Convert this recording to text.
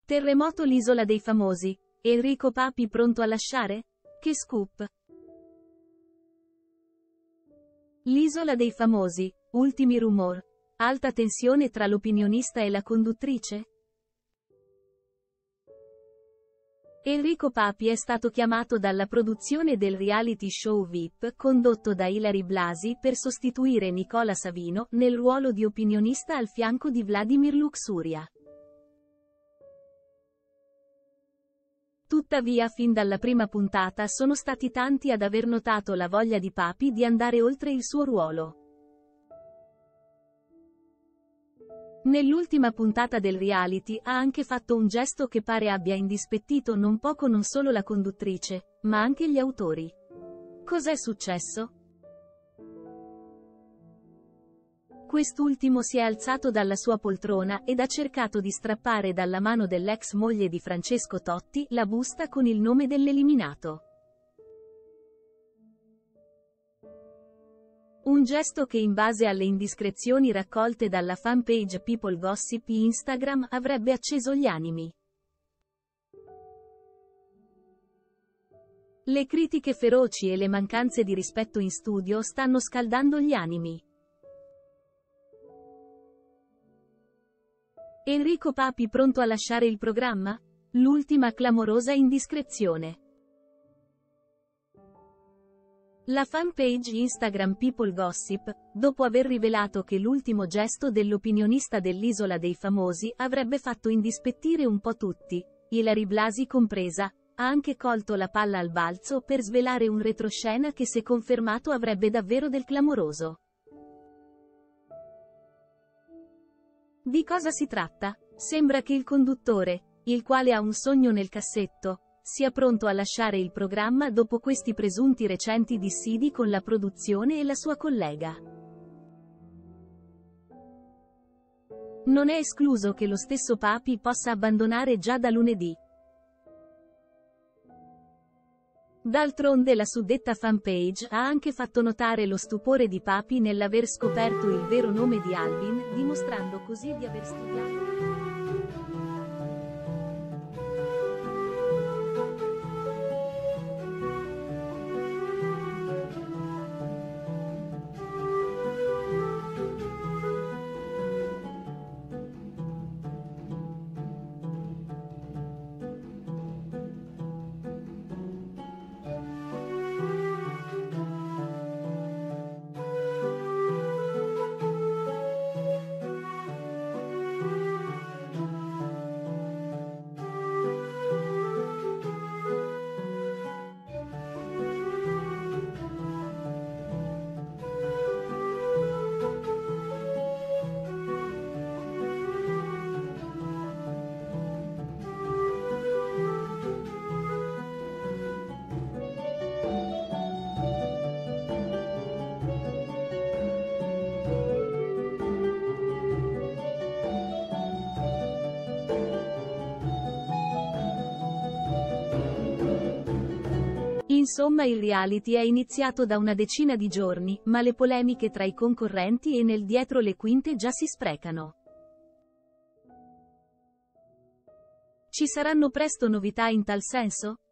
Terremoto l'isola dei famosi. Enrico Papi pronto a lasciare? Che scoop! L'isola dei famosi. Ultimi rumor. Alta tensione tra l'opinionista e la conduttrice? Enrico Papi è stato chiamato dalla produzione del reality show VIP condotto da Ilary Blasi per sostituire Nicola Savino nel ruolo di opinionista al fianco di Vladimir Luxuria. Tuttavia fin dalla prima puntata sono stati tanti ad aver notato la voglia di Papi di andare oltre il suo ruolo. Nell'ultima puntata del reality ha anche fatto un gesto che pare abbia indispettito non poco non solo la conduttrice, ma anche gli autori. Cos'è successo? Quest'ultimo si è alzato dalla sua poltrona ed ha cercato di strappare dalla mano dell'ex moglie di Francesco Totti la busta con il nome dell'eliminato. Un gesto che in base alle indiscrezioni raccolte dalla fanpage People Gossip Instagram avrebbe acceso gli animi. Le critiche feroci e le mancanze di rispetto in studio stanno scaldando gli animi. Enrico Papi pronto a lasciare il programma? L'ultima clamorosa indiscrezione. La fanpage Instagram People Gossip, dopo aver rivelato che l'ultimo gesto dell'opinionista dell'Isola dei Famosi avrebbe fatto indispettire un po' tutti, Ilary Blasi compresa, ha anche colto la palla al balzo per svelare un retroscena che se confermato avrebbe davvero del clamoroso. Di cosa si tratta? Sembra che il conduttore, il quale ha un sogno nel cassetto, sia pronto a lasciare il programma dopo questi presunti recenti dissidi con la produzione e la sua collega. Non è escluso che lo stesso Papi possa abbandonare già da lunedì. D'altronde la suddetta fanpage ha anche fatto notare lo stupore di Papi nell'aver scoperto il vero nome di Alvin, dimostrando così di aver studiato. Insomma il reality è iniziato da una decina di giorni, ma le polemiche tra i concorrenti e nel dietro le quinte già si sprecano. Ci saranno presto novità in tal senso?